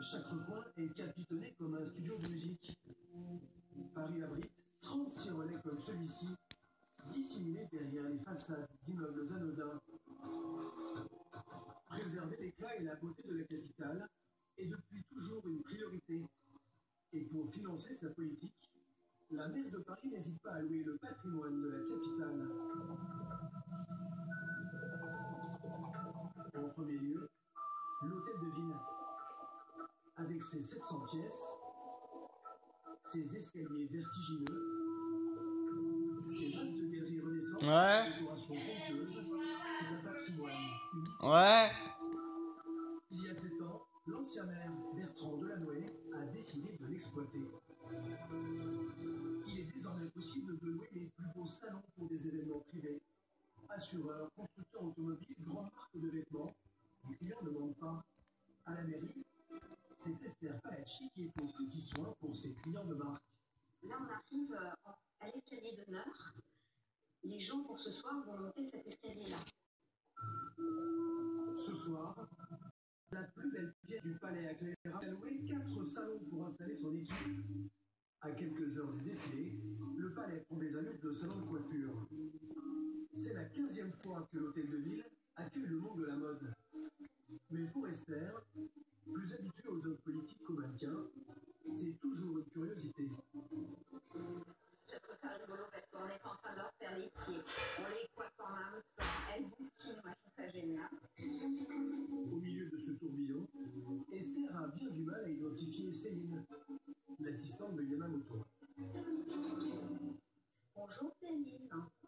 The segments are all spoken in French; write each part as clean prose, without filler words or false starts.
Chaque recoin est capitonné comme un studio de musique. Paris abrite 36 relais comme celui-ci, dissimulés derrière les façades d'immeubles anodins. Préserver l'éclat et la beauté de la capitale est depuis toujours une priorité. Et pour financer sa politique, la maire de Paris n'hésite pas à louer le patrimoine de la capitale. En premier lieu, l'hôtel de ville. Avec ses 700 pièces, ses escaliers vertigineux, ses vastes galeries renaissantes, ses décorations somptueuses, c'est un patrimoine unique. Il y a 7 ans, l'ancien maire Bertrand Delanoë a décidé de l'exploiter. Il est désormais possible de louer les plus beaux salons pour des événements privés. Assureurs, constructeurs automobiles, grandes marques de vêtements, les clients ne mentent pas. À la mairie, c'est Esther Palacci qui est au petit soin pour ses clients de marque. Là, on arrive à l'escalier d'honneur. Les gens, pour ce soir, vont monter cet escalier-là. Ce soir, la plus belle pierre du palais à Claire a loué 4 salons pour installer son équipe. À quelques heures du défilé, le palais prend des allures de salon de coiffure. C'est la 15e fois que l'hôtel de ville accueille le monde de la mode. Mais pour Esther, plus habituée aux hommes politiques qu'aux mannequins, c'est toujours une curiosité. Je trouve ça rigolo parce qu'on est en train de leur faire les pieds. On les coiffe en même temps. Elles bouquinent, moi je trouve ça génial. Au milieu de ce tourbillon, Esther a bien du mal à identifier Céline, l'assistante de Yamamoto. Bonjour Céline.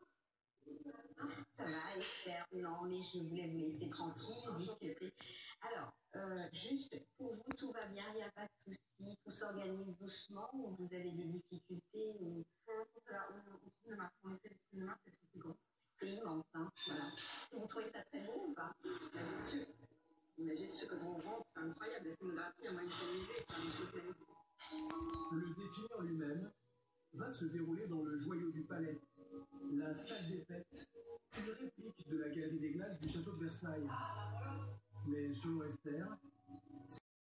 Ça va Esther? Non mais je voulais vous laisser tranquille, discuter. Alors, juste pour vous tout va bien, il n'y a pas de souci, tout s'organise doucement ou vous avez des difficultés ou... On essaie de trouver une marque parce que c'est grand. C'est immense, hein, voilà. Vous trouvez ça très beau ou pas? Majestueux. Majestueux, quand on rentre, c'est incroyable, la scénographie, à moi, il faut musée, c'est une chose magnifique. Le défilé en lui-même va se dérouler dans le joyau du palais, la salle des fêtes, une réplique de la galerie des glaces du château de Versailles. Mais selon Esther,